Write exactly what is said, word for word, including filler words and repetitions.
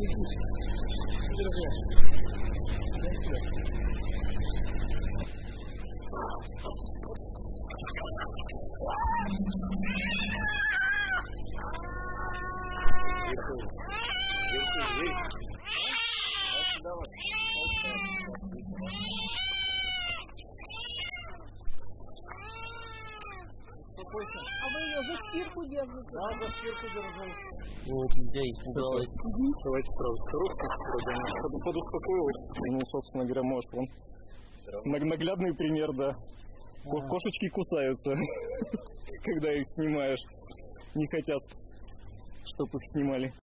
А вы ее за шкирку держите? Да, за шкирку держим. Вот, нельзя испугалась. Давайте сразу коробку, чтобы подуспокоилась. Ну, собственно говоря, может, он наглядный пример, да. Кошечки кусаются, когда их снимаешь. Не хотят, чтобы их снимали.